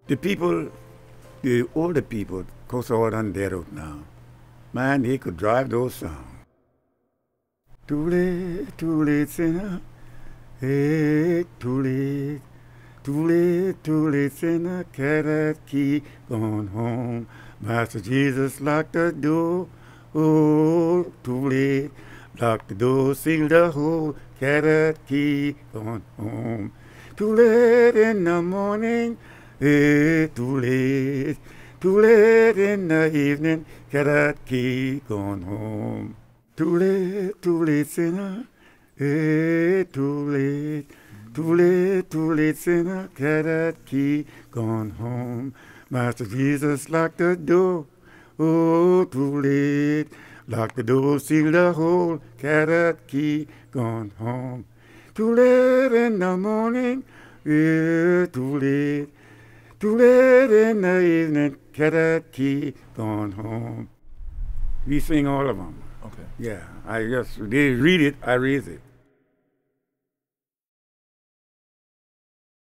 The people, the older people, of course, all done dead out now. Man, they could drive those songs. Too late, sinner. Hey, too late, sinner. Cannot keep on home. Master Jesus locked the door. Oh, too late. Lock the door, seal the hole. Cannot keep on home. Too late in the morning. Hey, too late in the evening, cannot keep on home. Too late, sinner. Hey, too late, sinner, cannot keep on home. Master Jesus locked the door. Oh, too late. Lock the door, seal the hole, cannot keep on home. Too late in the morning. Yeah, too late in the evening, cannot keep on home. We sing all of them. Okay. Yeah, they read it, I raise it.